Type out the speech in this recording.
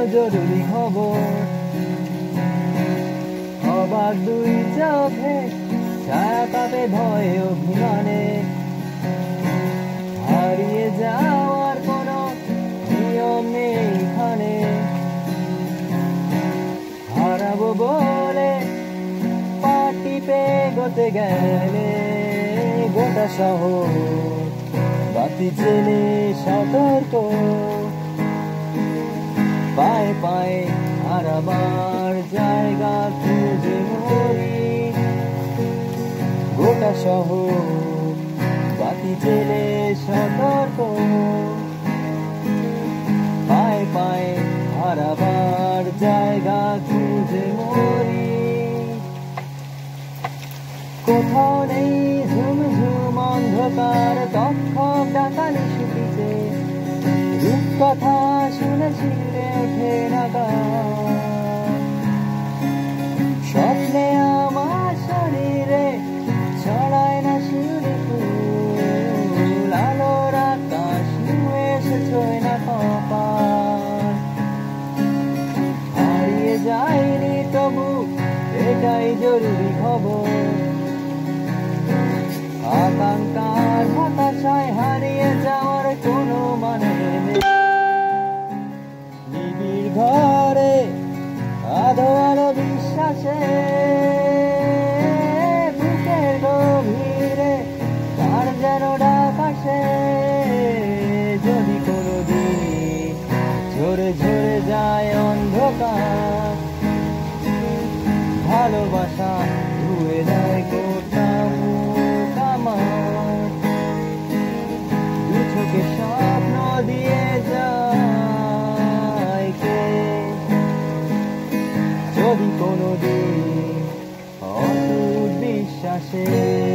জরুরি খবর। অবাক দুই চোখে ছায়া কাঁপে ভয়ে অভিমানে, হারিয়ে যাওয়ার কোনো নিয়ম নেই এখানে। হারাবো বলে পা টিপে এগোতে গেলে গোটা শহর বাতি জেলে সতর্ক। পায়ে পায়ে হারাবার জায়গা খুঁজে মরি, গোটা শহর বাতি জেলে সতর্ক। পায়ে পায়ে হারাবার জায়গা খুঁজে মরি। কোথাও নেই ঝুমঝুম অন্ধকার, কক্ষ ডাকানি শুকিছে, রূপকথা শুনে ছিঁড়ে ওঠে না গান। স্বপ্নে আমার শরীরে ছড়ায় না শিউলি ফুল, আলোর আকাশ নুয়ে এসেছই না কপাল। হারিয়ে যায়নি তবু এটাই জরুরি খবর। আকাঙ্ক্ষার হতাশায় হারিয়ে যাওয়ার কোনো মানে নেই। নিবিড় ঘরে আধো আলো বিশ্বাসে, বুকের গভীরে তার যেন ডাক আসে। যদি কোনোদিন ঝরে ঝরে যায় অন্ধকার, ভালোবাসা ধুয়ে দেয় গোটা মুখ আমার। দু চোখে স্বপ্ন দিয়ে যায় কে, যদি কোনোদিন অটুট বিশ্বাসে।